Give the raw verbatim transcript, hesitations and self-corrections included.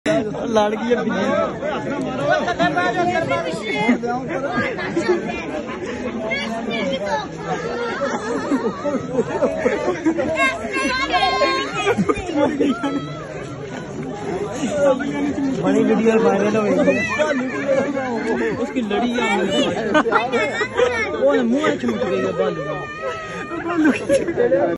लड़ गई बड़ी वीडियो वायरल हो गई उसकी लड़ी मुंह चूट गई है बालू